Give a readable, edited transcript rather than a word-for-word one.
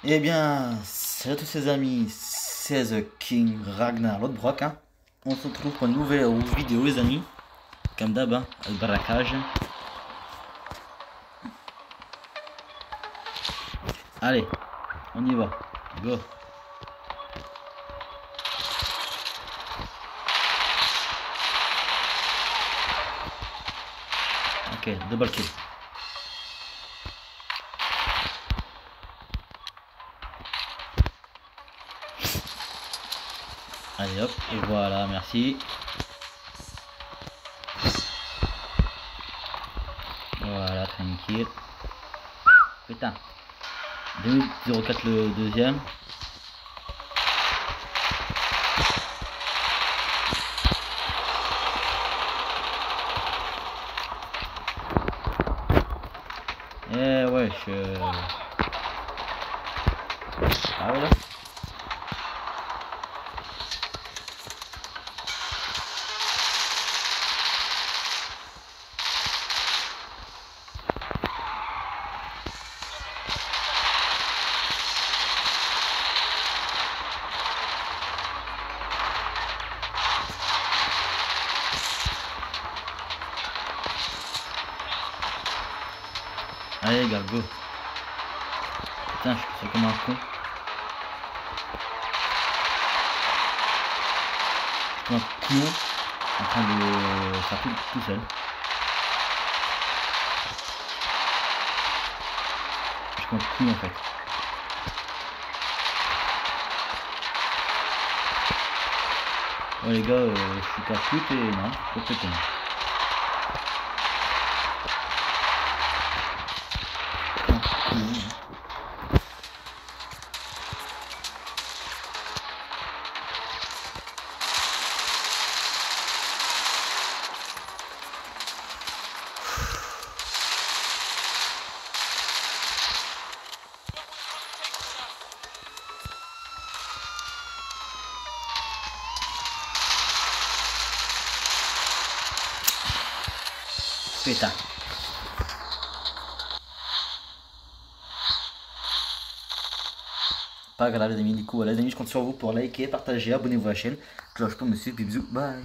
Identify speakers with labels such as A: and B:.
A: Eh bien, salut à tous ces amis, c'est The King Ragnar Lodbrok, hein. On se retrouve pour une nouvelle vidéo les amis, comme d'hab, hein, le braquage. Allez, on y va, go. Ok, double kill. Allez hop, et voilà, merci. Voilà, tranquille. Putain. 2,04 le deuxième. Eh ouais, ah ouais là. Allez les gars, go. Putain, je suis comme un con. Je suis comme un con en train de faire tout seul. Je suis comme un con en fait. Ouais les gars, je suis pas pute et non, pas pété. Putain. Pas grave les amis, du coup voilà les amis, je compte sur vous pour liker, partager, abonnez-vous à la chaîne, cloche pour me suivre, bisous, bye.